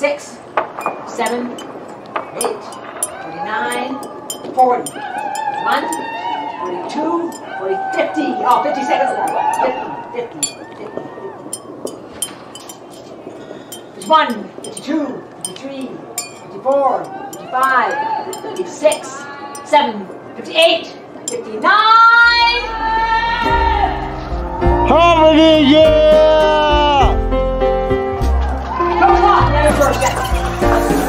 46, 7, 8, 49, 40, 41, 42, 40, 50. Oh, 50 seconds left. 50, 50, 50. 51, 52, 53, 54, 55, 56, 7, 58, 59. How many years? Come on, let it work.